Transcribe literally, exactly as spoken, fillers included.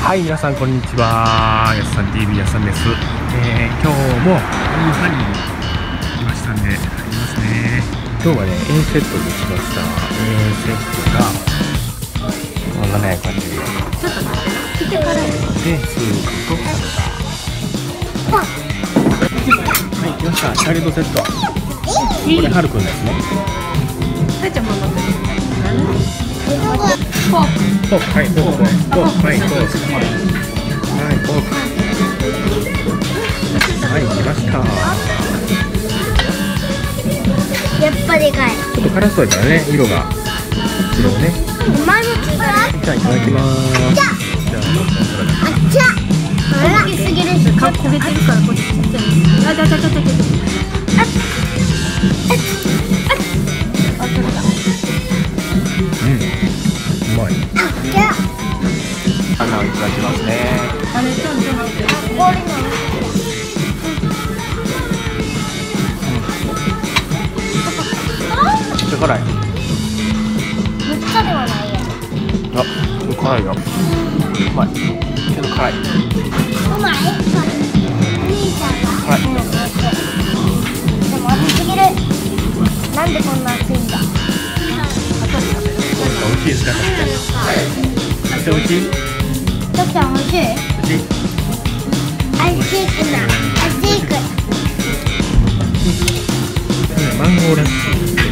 はい、皆さんこんにちは。やすさん ティーブイ やすさんです。えー、今日も夕飯に来ましたんで、ありますね。今日はね、A セットにしました。A セットがこんなね感じで、 ちょっと待って、来てからで、スープとサラダ。はい、来ました。チャイルドセット。これはるくんですね。 さえちゃんも持ってる。 フォーク、はい、フォーク、フォーク、はい、フォーク、はい、フォーク。はい、来ました。 やっぱでかい。 ちょっと辛そうやからね、色が。色ね。 前もつば。 じゃあ、いただきます。じゃあ、 あっちゃ。大きすぎです。 顔焦げてるからこっちちっちゃい。あ、ちゃちゃちゃちゃちゃ。あっ。あ、取れた。 うん。うまい。 じゃあ、いただきますね。 あれ、ちょんちょん待って。 あ、氷の。 めっちゃ辛い。 めっちゃではないや。 あ、辛いよ。うまい。けど辛い。 うまい。お兄ちゃんが。 はい。 でも熱すぎる。なんでこんな熱いんだ。 美味しいですか？めっちゃ美味しい。 ちょっと美味しい。 美味しい。 アイシークな。アイシーク。 マンゴーラッシー。